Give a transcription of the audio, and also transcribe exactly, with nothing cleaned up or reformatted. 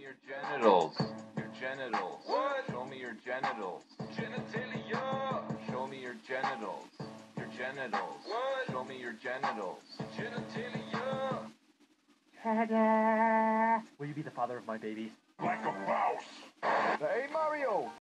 your genitals. Your genitals. What? Show me your genitals. Genitalia. Show me your genitals. Your genitals. What? Show me your genitals. Genitalia. Ta-da! Will you be the father of my baby? Like a mouse. Hey, Mario!